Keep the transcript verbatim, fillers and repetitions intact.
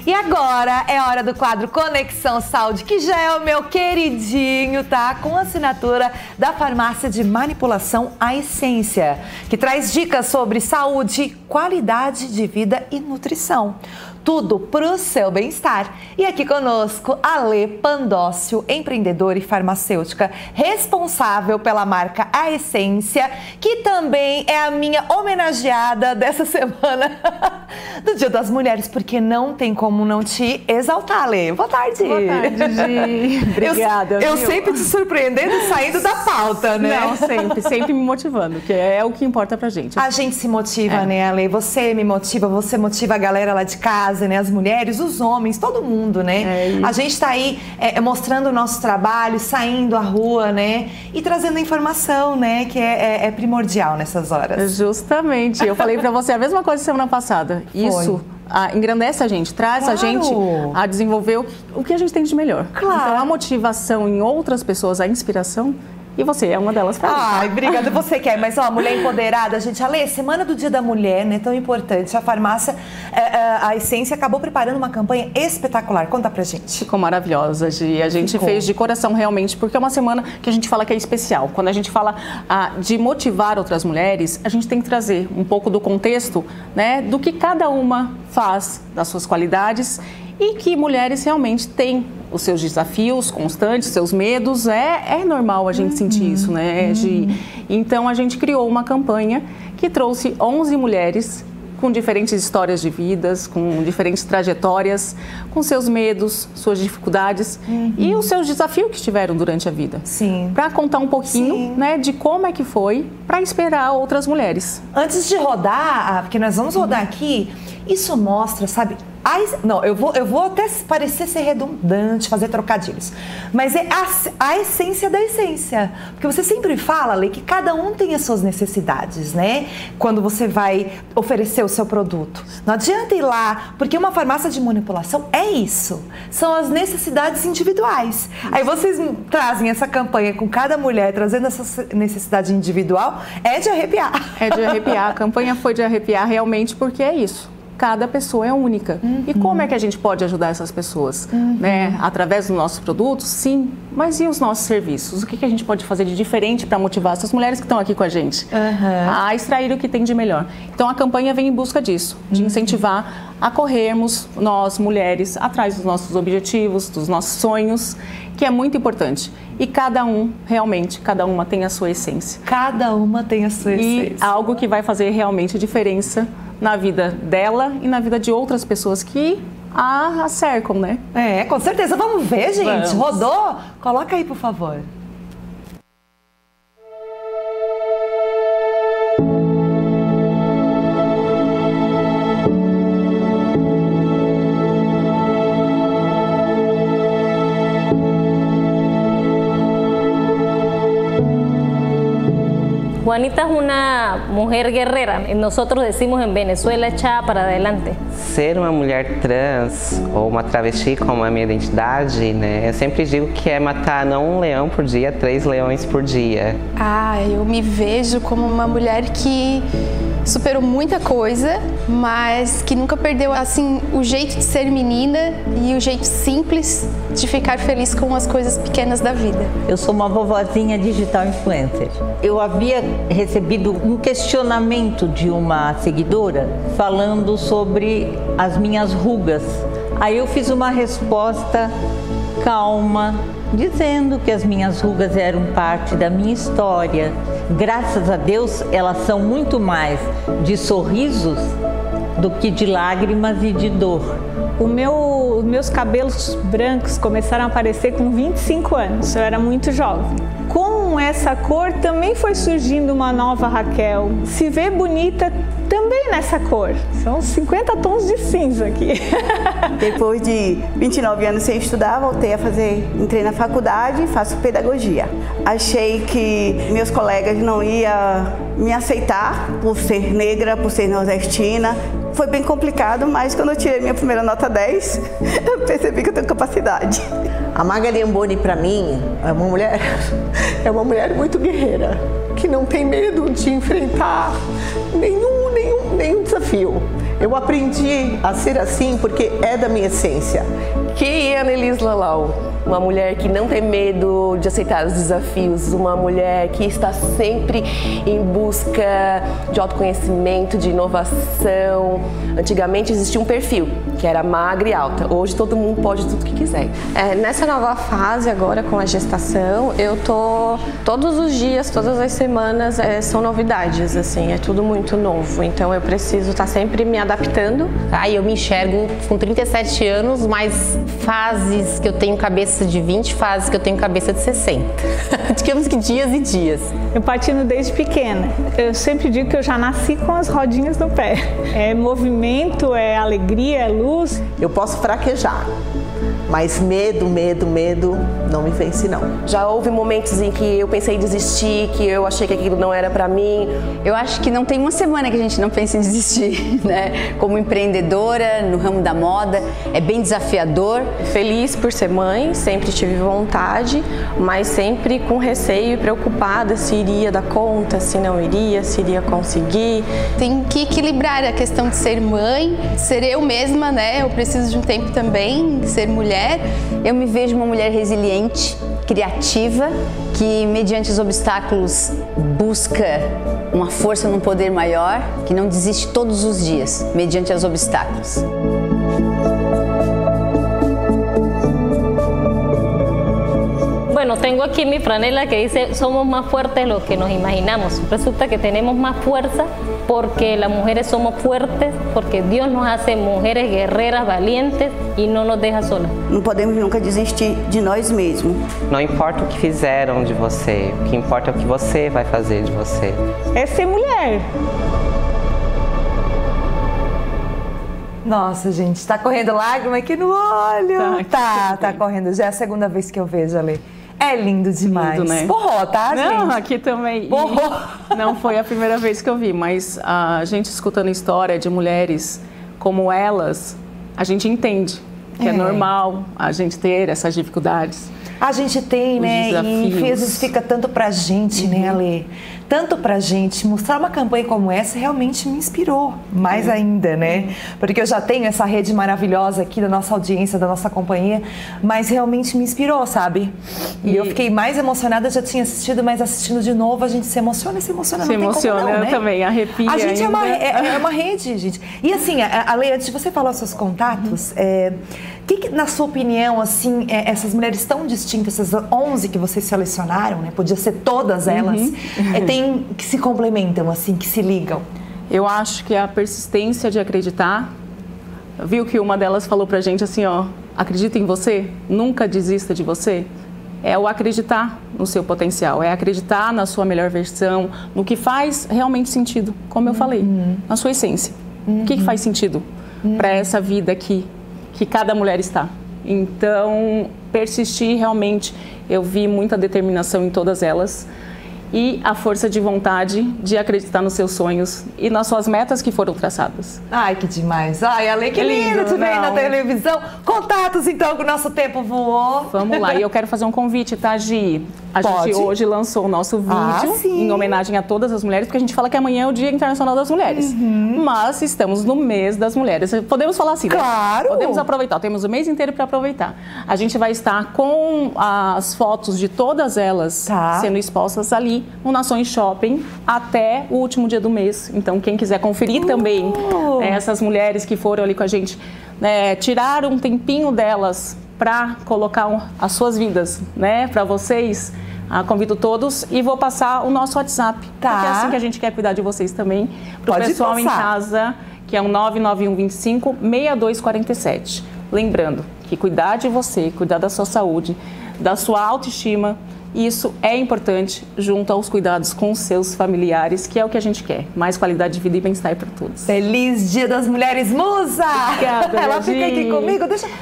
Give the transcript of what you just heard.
E agora é hora do quadro Conexão Saúde, que já é o meu queridinho, tá? Com assinatura da farmácia de manipulação A Essência, que traz dicas sobre saúde, qualidade de vida e nutrição. Tudo pro seu bem-estar. E aqui conosco, Ale Pandócio, empreendedora e farmacêutica, responsável pela marca A Essência, que também é a minha homenageada dessa semana do Dia das Mulheres, porque não tem como não te exaltar, Ale. Boa tarde. Boa tarde, Gi. Obrigada. Eu, eu sempre te surpreendendo e saindo da pauta, né? Não, sempre, sempre me motivando, que é o que importa pra gente. A gente se motiva, é. né, Ale? Você me motiva, você motiva a galera lá de casa, né? As mulheres, os homens, todo mundo, né? É a gente tá aí é, mostrando o nosso trabalho, saindo à rua, né? E trazendo informação, né? Que é, é, é primordial nessas horas. Justamente. Eu falei pra você a mesma coisa semana passada. Foi. Isso a, engrandece a gente, traz claro. a gente a desenvolver o, o que a gente tem de melhor. Claro. Então, a motivação em outras pessoas, a inspiração. E você é uma delas pra mim. Ai, obrigada, você quer. Mas, ó, mulher empoderada, gente, Ale, semana do Dia da Mulher, né, tão importante. A farmácia, a Essência, acabou preparando uma campanha espetacular. Conta pra gente. Ficou maravilhosa, Gi. A gente Ficou. fez de coração realmente, porque é uma semana que a gente fala que é especial. Quando a gente fala ah, de motivar outras mulheres, a gente tem que trazer um pouco do contexto, né, do que cada uma faz, das suas qualidades, e que mulheres realmente têm os seus desafios constantes, seus medos. É, é normal a gente uhum. sentir isso, né, Gi? Uhum. Então, a gente criou uma campanha que trouxe onze mulheres com diferentes histórias de vidas, com diferentes trajetórias, com seus medos, suas dificuldades uhum. e os seus desafios que tiveram durante a vida. Sim. Para contar um pouquinho, né, de como é que foi para inspirar outras mulheres. Antes de rodar, porque nós vamos rodar uhum. aqui, isso mostra, sabe... A, não, eu vou, eu vou até parecer ser redundante, fazer trocadilhos, mas é a, a essência da essência, porque você sempre fala, Lê, que cada um tem as suas necessidades, né? Quando você vai oferecer o seu produto. Não adianta ir lá, porque uma farmácia de manipulação é isso, são as necessidades individuais. Aí vocês trazem essa campanha com cada mulher, trazendo essa necessidade individual, é de arrepiar. É de arrepiar, a campanha foi de arrepiar realmente porque é isso. Cada pessoa é única. Uhum. E como é que a gente pode ajudar essas pessoas? Uhum. Né? Através dos nossos produtos? Sim. Mas e os nossos serviços? O que, que a gente pode fazer de diferente para motivar essas mulheres que estão aqui com a gente? Uhum. A extrair o que tem de melhor. Então, a campanha vem em busca disso. De uhum. incentivar a corrermos, nós, mulheres, atrás dos nossos objetivos, dos nossos sonhos, que é muito importante. E cada um, realmente, cada uma tem a sua essência. Cada uma tem a sua essência. E algo que vai fazer realmente diferença na vida dela e na vida de outras pessoas que a cercam, né? É, com certeza. Vamos ver, gente. Vamos. Rodou? Coloca aí, por favor. Juanita es una mujer guerrera, nosotros decimos en Venezuela, echada para adelante. Ser uma mulher trans ou uma travesti, como é a minha identidade, né, eu sempre digo que é matar não um leão por dia, três leões por dia. Ah, eu me vejo como uma mulher que superou muita coisa, mas que nunca perdeu assim o jeito de ser menina e o jeito simples de ficar feliz com as coisas pequenas da vida. Eu sou uma vovozinha digital influencer. Eu havia recebido um questionamento de uma seguidora falando sobre as minhas rugas. Aí eu fiz uma resposta calma, dizendo que as minhas rugas eram parte da minha história. Graças a Deus, elas são muito mais de sorrisos do que de lágrimas e de dor. O meu, meus cabelos brancos começaram a aparecer com vinte e cinco anos, eu era muito jovem. Com essa cor também foi surgindo uma nova Raquel. Se vê bonita também nessa cor. São cinquenta tons de cinza aqui. Depois de vinte e nove anos sem estudar, voltei a fazer, entrei na faculdade e faço pedagogia. Achei que meus colegas não iam me aceitar por ser negra, por ser nordestina. Foi bem complicado, mas quando eu tirei minha primeira nota dez, eu percebi que eu tenho capacidade. A Magali Amboni, para mim, é uma mulher, é uma mulher muito guerreira, que não tem medo de enfrentar nenhum, nenhum, nenhum desafio. Eu aprendi a ser assim porque é da minha essência. Quem é a Annelise Lalau? Uma mulher que não tem medo de aceitar os desafios, uma mulher que está sempre em busca de autoconhecimento, de inovação. Antigamente existia um perfil, que era magra e alta. Hoje todo mundo pode tudo que quiser. É, nessa nova fase agora com a gestação, eu tô todos os dias, todas as semanas é, são novidades, assim, é tudo muito novo. Então eu preciso estar sempre me adaptando. Aí eu me enxergo com trinta e sete anos, mais fases que eu tenho cabeça de vinte, fases que eu tenho cabeça de sessenta. Digamos que dias e dias. Eu patino desde pequena. Eu sempre digo que eu já nasci com as rodinhas no pé. É movimento, é alegria, é luz. Eu posso fraquejar, mas medo, medo, medo não me vence não. Já houve momentos em que eu pensei em desistir, que eu achei que aquilo não era pra mim. Eu acho que não tem uma semana que a gente não pense em desistir, né? Como empreendedora no ramo da moda, é bem desafiador. Feliz por ser mãe, sempre tive vontade, mas sempre com receio e preocupada se iria dar conta, se não iria, se iria conseguir. Tem que equilibrar a questão de ser mãe, ser eu mesma, né? Eu preciso de um tempo também, ser mulher. Eu me vejo uma mulher resiliente, criativa, que mediante os obstáculos busca uma força num poder maior, que não desiste todos os dias, mediante os obstáculos. Bueno, tengo aquí mi franela que dice somos más fuertes de lo que nos imaginamos. Resulta que tenemos más fuerza porque las mujeres somos fuertes, porque Dios nos hace mujeres guerreras, valientes e não nos deixa solas. Não podemos nunca desistir de nós mesmos. Não importa o que fizeram de você, o que importa é o que você vai fazer de você. É ser mulher. Nossa, gente, tá correndo lágrima aqui no olho. Tá, Tá, tá correndo. Já é a segunda vez que eu vejo, Ale. É lindo demais. Lindo, né? Porró, tá, gente? Não, aqui também. Porró. E não foi a primeira vez que eu vi, mas a gente escutando história de mulheres como elas, a gente entende que é, é normal a gente ter essas dificuldades. A gente tem, né? Desafios. E às vezes fica tanto pra gente, uhum. né, Ale? Tanto pra gente. Mostrar uma campanha como essa realmente me inspirou. Mais é. ainda, né? Porque eu já tenho essa rede maravilhosa aqui da nossa audiência, da nossa companhia, mas realmente me inspirou, sabe? E, e eu fiquei mais emocionada, já tinha assistido, mas assistindo de novo a gente se emociona e se emociona. Se não emociona, tem como não, eu né? também, arrepia. A gente é uma, ainda. é, é uma rede, gente. E assim, Ale, antes de você falar os seus contatos, uhum. é, que, que, na sua opinião, assim, é, essas mulheres tão distintas, essas onze que vocês selecionaram, né? Podia ser todas elas, uhum. é, tem, que se complementam, assim, que se ligam? Eu acho que a persistência de acreditar, viu que uma delas falou pra gente assim, ó, acredita em você, nunca desista de você. É o acreditar no seu potencial, é acreditar na sua melhor versão, no que faz realmente sentido, como eu falei, uhum. na sua essência. Uhum. O que, que faz sentido uhum. para essa vida aqui, que cada mulher está. Então, persistir realmente, eu vi muita determinação em todas elas e a força de vontade de acreditar nos seus sonhos e nas suas metas que foram traçadas. Ai, que demais. Ai, Ale, que lindo te ver na televisão. Contatos, então, que o nosso tempo voou. Vamos lá. E eu quero fazer um convite, tá, Gi? A Pode. gente hoje lançou o nosso vídeo ah, em homenagem a todas as mulheres, porque a gente fala que amanhã é o Dia Internacional das Mulheres. Uhum. Mas estamos no mês das mulheres. Podemos falar assim, claro. Né? Podemos aproveitar. Temos o mês inteiro para aproveitar. A gente vai estar com as fotos de todas elas tá. sendo expostas ali no Nações Shopping até o último dia do mês. Então, quem quiser conferir uh. também né, essas mulheres que foram ali com a gente, né, tirar um tempinho delas para colocar as suas vidas, né, para vocês. Ah, convido todos e vou passar o nosso WhatsApp, tá. porque é assim que a gente quer cuidar de vocês também. Para o pessoal passar. em casa, que é o nove nove um, dois cinco, seis dois quatro sete. Lembrando que cuidar de você, cuidar da sua saúde, da sua autoestima, isso é importante junto aos cuidados com os seus familiares, que é o que a gente quer. Mais qualidade de vida e bem-estar para todos. Feliz Dia das Mulheres, Musa! Obrigada, Ela fica aqui comigo. Deixa,